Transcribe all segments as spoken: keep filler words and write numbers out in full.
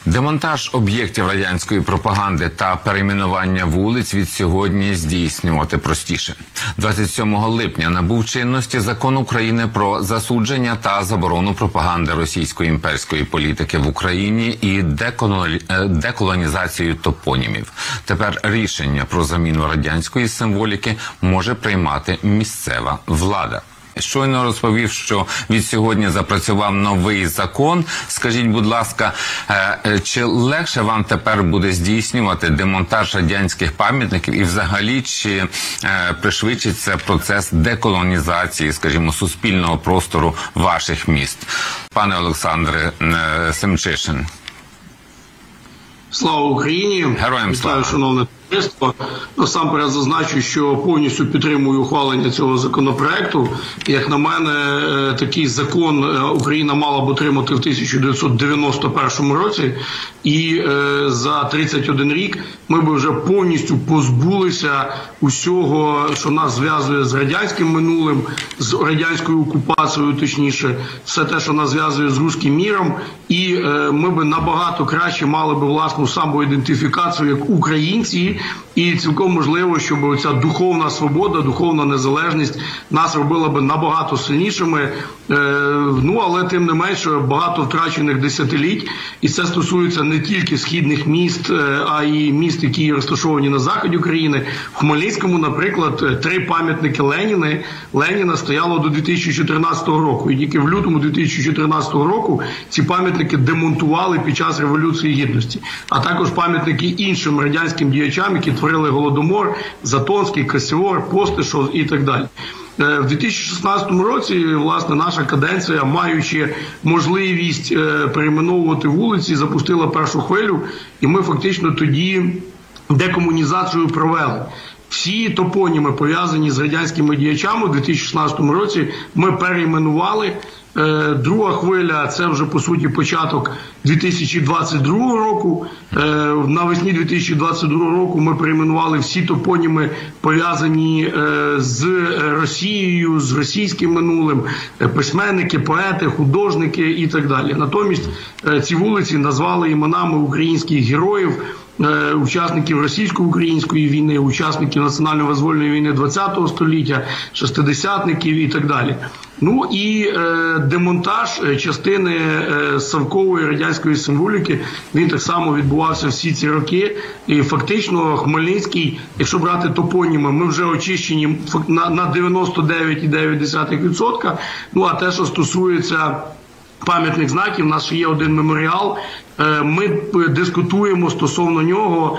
Демонтаж об'єктів радянської пропаганди та перейменування вулиць від сьогодні здійснювати простіше. двадцять сьомого липня набув чинності Закон України про засудження та заборону пропаганди російської імперської політики в Україні і деколонізацію топонімів. Тепер рішення про заміну радянської символіки може приймати місцева влада. Щойно розповів, що від сьогодні запрацював новий закон. Скажіть, будь ласка, чи легше вам тепер буде здійснювати демонтаж радянських пам'ятників і взагалі, чи пришвидшиться процес деколонізації, скажімо, суспільного простору ваших міст? Пане Олександре Семчишин. Слава Україні! Героям слава! Вітаю, шановне товариство. Насамперед зазначу, що повністю підтримую ухвалення цього законопроекту. Як на мене, такий закон Україна мала б отримати в тисяча дев'ятсот дев'яносто першому році. І за тридцять один рік ми б вже повністю позбулися усього, що нас зв'язує з радянським минулим, з радянською окупацією, точніше, все те, що нас зв'язує з руським міром. І ми б набагато краще мали б власну самоідентифікацію як українці. І цілком можливо, щоб ця духовна свобода, духовна незалежність нас робила би набагато сильнішими. Е, ну, але тим не менше багато втрачених десятиліть. І це стосується не тільки східних міст, а й міст, які розташовані на заході України. В Хмельницькому, наприклад, три пам'ятники Леніни, Леніна стояло до дві тисячі чотирнадцятого року. І тільки в лютому дві тисячі чотирнадцятого року ці пам'ятники демонтували під час Революції Гідності. А також пам'ятники іншим радянським діячам, які творили Голодомор, Затонський, Кассіор, Постишов і так далі. В дві тисячі шістнадцятому році, власне, наша каденція, маючи можливість перейменовувати вулиці, запустила першу хвилю, і ми фактично тоді декомунізацію провели. Всі топоніми, пов'язані з радянськими діячами, у дві тисячі шістнадцятому році ми перейменували. Друга хвиля – це вже, по суті, початок дві тисячі двадцять другого року. Навесні дві тисячі двадцять другого року ми перейменували всі топоніми, пов'язані з Росією, з російським минулим, письменники, поети, художники і так далі. Натомість ці вулиці назвали іменами українських героїв, учасників російсько-української війни, учасників національно-визвольної війни ХХ століття, шестидесятників і так далі. Ну і е, демонтаж частини е, совкової радянської символіки, він так само відбувався всі ці роки. І фактично Хмельницький, якщо брати топоніми, ми вже очищені на, на дев'яносто дев'ять цілих дев'ять десятих відсотка. Ну а те, що стосується пам'ятних знаків, у нас ще є один меморіал. Ми дискутуємо стосовно нього,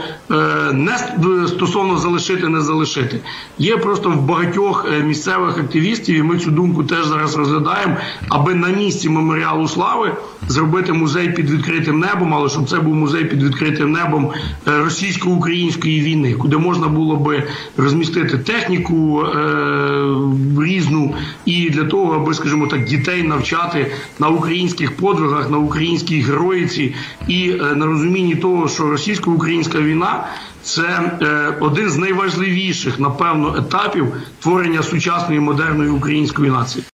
не стосовно залишити, не залишити. Є просто в багатьох місцевих активістів, і ми цю думку теж зараз розглядаємо, аби на місці меморіалу слави зробити музей під відкритим небом, але щоб це був музей під відкритим небом російсько-української війни, куди можна було би розмістити техніку е, різну і для того, аби, скажімо так, дітей навчати на українських подвигах, на українській героїці, і на розумінні того, що російсько-українська війна – це один з найважливіших, напевно, етапів творення сучасної модерної української нації.